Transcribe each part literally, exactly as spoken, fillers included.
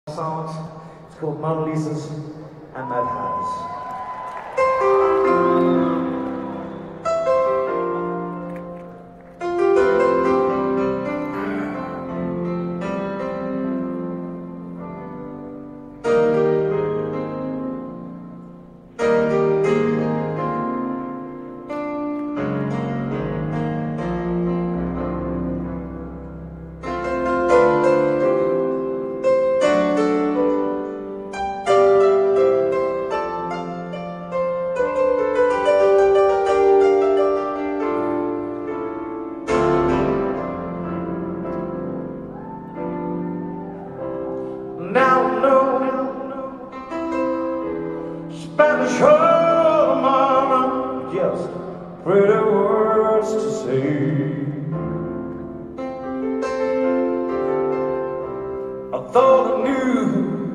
songs. It's called Mona Lisa's and Mad Hatters. Now no Spanish Harlem, just pretty words to say. I thought I knew,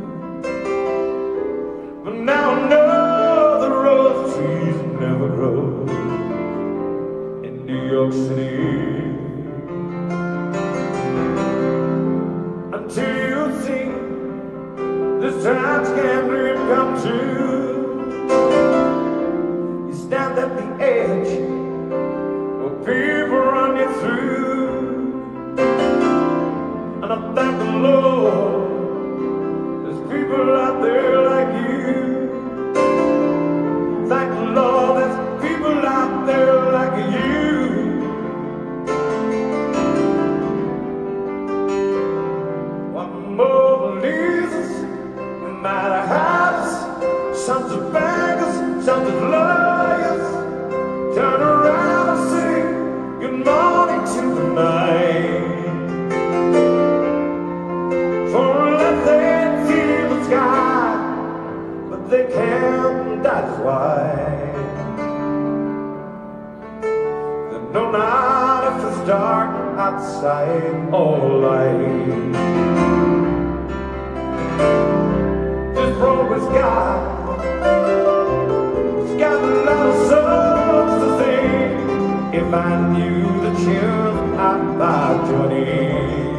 but now I know the rose trees never grow in New York City. Until you see this time's can dream come true. You stand at the edge where people run you through, and I thank the Lord there's people out there like you. Thank the Lord there's people out there like you. One more leaves Mad Hatters, sons of beggars, sons of lawyers, turn around and sing good morning to the night. For let them feel the sky, but they can't, that's why. They know not if it's dark outside or light. It's got, it's got a lot of songs to sing. If I knew the tune, I'd buy Johnny.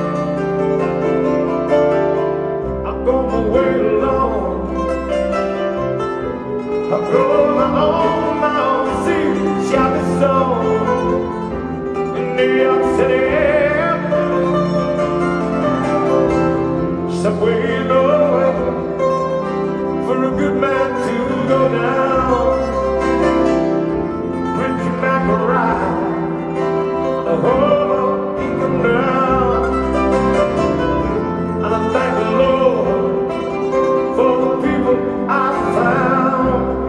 I've gone my way alone. I've grown my own, my own sea, shabby song in New York City. Subway, you know, for a good man to go down, Richie McBride, oh, he come down. And I thank the Lord for the people I found.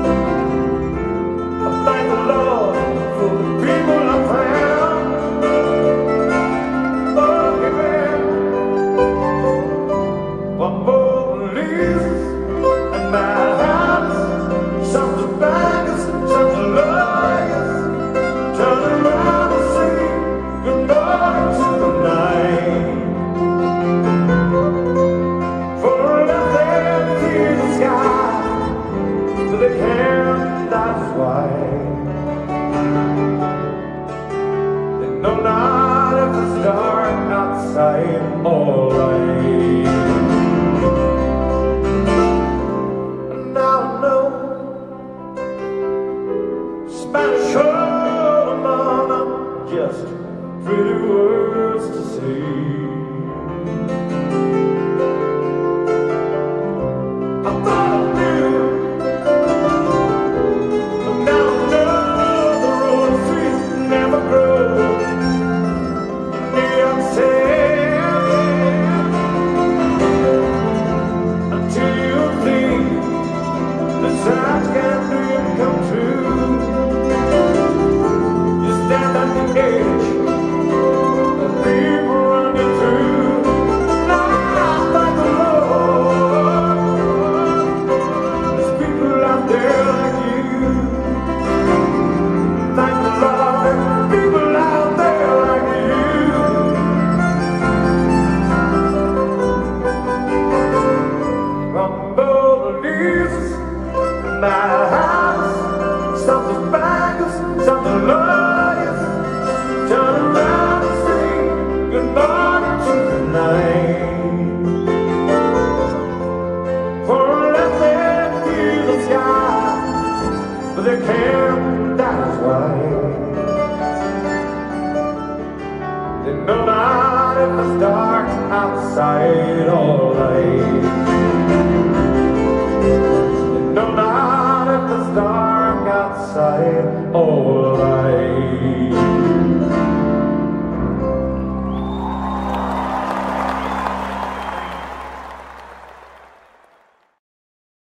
I thank the Lord for the people I found. Oh, yeah. One more leaves Mad Hatters, side of